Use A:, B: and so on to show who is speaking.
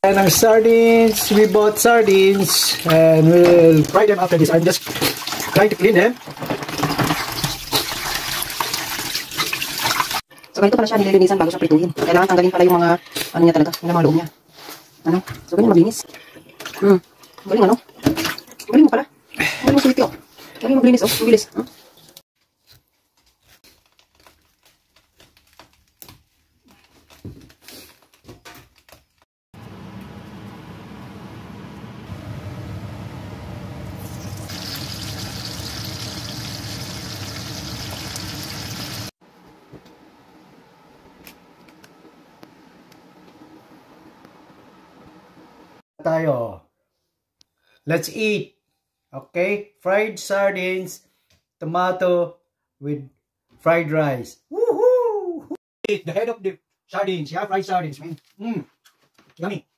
A: And our sardines, we bought sardines and we'll fry them after this. I'm just trying to clean them.
B: So ganito pala siya nililinisan bago siya prituhin. Kailangan tanggalin pala yung mga ano niya talaga, yung mga loob niya. Ano? So ganyan maglinis. Galing ano? Galing mo pala. Galing mo suliti oh. Galing maglinis oh. Mabilis.
A: Tayo. Let's eat. Okay? Fried sardines, tomato with fried rice. Woohoo! The head of the sardines, yeah, fried sardines, man. Yummy.